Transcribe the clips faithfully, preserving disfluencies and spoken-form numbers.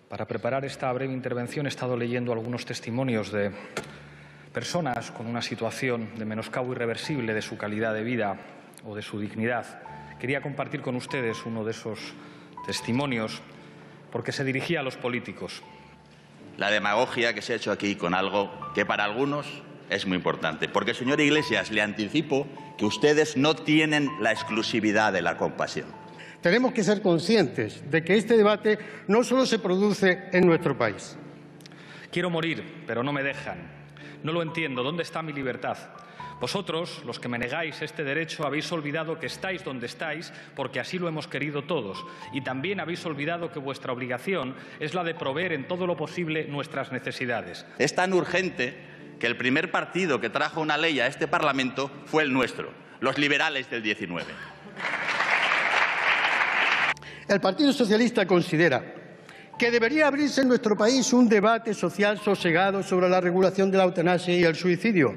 Para preparar esta breve intervención he estado leyendo algunos testimonios de personas con una situación de menoscabo irreversible de su calidad de vida o de su dignidad. Quería compartir con ustedes uno de esos testimonios porque se dirigía a los políticos. La demagogia que se ha hecho aquí con algo que para algunos es muy importante. Porque, señor Iglesias, le anticipo que ustedes no tienen la exclusividad de la compasión. Tenemos que ser conscientes de que este debate no solo se produce en nuestro país. Quiero morir, pero no me dejan. No lo entiendo. ¿Dónde está mi libertad? Vosotros, los que me negáis este derecho, habéis olvidado que estáis donde estáis porque así lo hemos querido todos. Y también habéis olvidado que vuestra obligación es la de proveer en todo lo posible nuestras necesidades. Es tan urgente que el primer partido que trajo una ley a este Parlamento fue el nuestro, los liberales del diecinueve. El Partido Socialista considera que debería abrirse en nuestro país un debate social sosegado sobre la regulación de la eutanasia y el suicidio.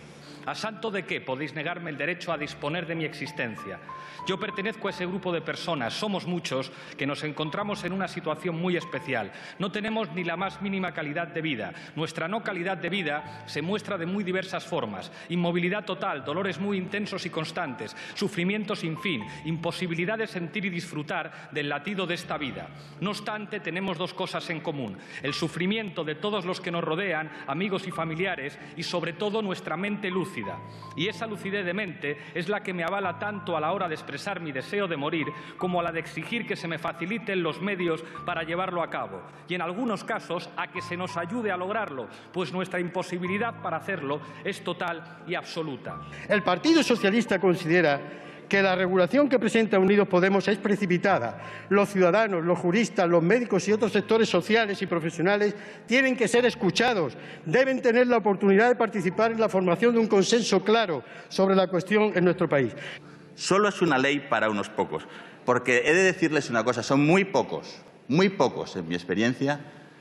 ¿A santo de qué podéis negarme el derecho a disponer de mi existencia? Yo pertenezco a ese grupo de personas, somos muchos, que nos encontramos en una situación muy especial. No tenemos ni la más mínima calidad de vida. Nuestra no calidad de vida se muestra de muy diversas formas. Inmovilidad total, dolores muy intensos y constantes, sufrimiento sin fin, imposibilidad de sentir y disfrutar del latido de esta vida. No obstante, tenemos dos cosas en común: el sufrimiento de todos los que nos rodean, amigos y familiares, y sobre todo nuestra mente lúcida. Y esa lucidez de mente es la que me avala tanto a la hora de expresar mi deseo de morir como a la de exigir que se me faciliten los medios para llevarlo a cabo y, en algunos casos, a que se nos ayude a lograrlo, pues nuestra imposibilidad para hacerlo es total y absoluta. El Partido Socialista considera que la regulación que presenta Unidos Podemos es precipitada. Los ciudadanos, los juristas, los médicos y otros sectores sociales y profesionales tienen que ser escuchados, deben tener la oportunidad de participar en la formación de un consenso claro sobre la cuestión en nuestro país. Solo es una ley para unos pocos, porque he de decirles una cosa, son muy pocos, muy pocos en mi experiencia,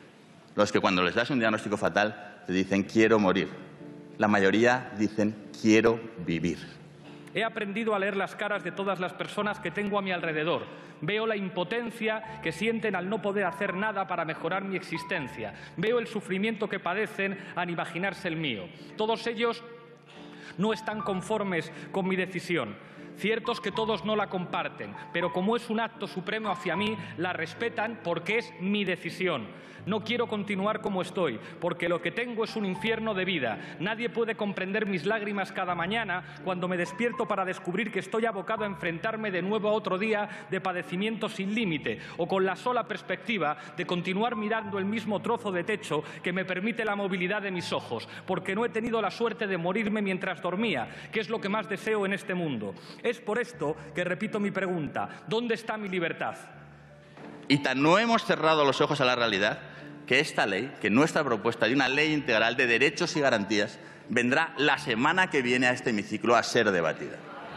los que cuando les das un diagnóstico fatal te dicen quiero morir. La mayoría dicen quiero vivir. He aprendido a leer las caras de todas las personas que tengo a mi alrededor. Veo la impotencia que sienten al no poder hacer nada para mejorar mi existencia. Veo el sufrimiento que padecen al imaginarse el mío. Todos ellos no están conformes con mi decisión. Cierto es que todos no la comparten, pero como es un acto supremo hacia mí, la respetan porque es mi decisión. No quiero continuar como estoy, porque lo que tengo es un infierno de vida. Nadie puede comprender mis lágrimas cada mañana cuando me despierto para descubrir que estoy abocado a enfrentarme de nuevo a otro día de padecimiento sin límite, o con la sola perspectiva de continuar mirando el mismo trozo de techo que me permite la movilidad de mis ojos, porque no he tenido la suerte de morirme mientras dormía, que es lo que más deseo en este mundo. Es por esto que repito mi pregunta: ¿dónde está mi libertad? Y tan no hemos cerrado los ojos a la realidad que esta ley, que nuestra propuesta de una ley integral de derechos y garantías, vendrá la semana que viene a este hemiciclo a ser debatida.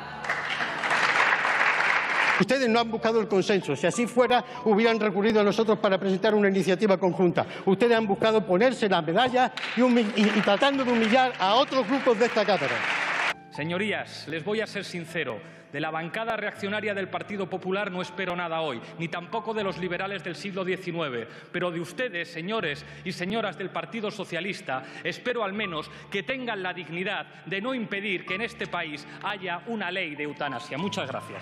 Ustedes no han buscado el consenso. Si así fuera, hubieran recurrido a nosotros para presentar una iniciativa conjunta. Ustedes han buscado ponerse la medalla y, y, y tratando de humillar a otros grupos de esta cátedra. Señorías, les voy a ser sincero. De la bancada reaccionaria del Partido Popular no espero nada hoy, ni tampoco de los liberales del siglo diecinueve. Pero de ustedes, señores y señoras del Partido Socialista, espero al menos que tengan la dignidad de no impedir que en este país haya una ley de eutanasia. Muchas gracias.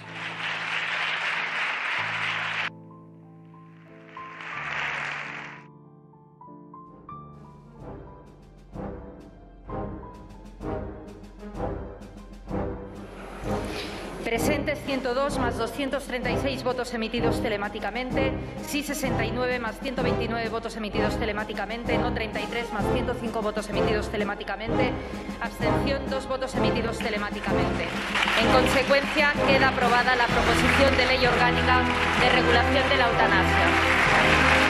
Presentes ciento dos más doscientos treinta y seis votos emitidos telemáticamente, sí sesenta y nueve más ciento veintinueve votos emitidos telemáticamente, no treinta y tres más ciento cinco votos emitidos telemáticamente, abstención dos votos emitidos telemáticamente. En consecuencia, queda aprobada la proposición de ley orgánica de regulación de la eutanasia.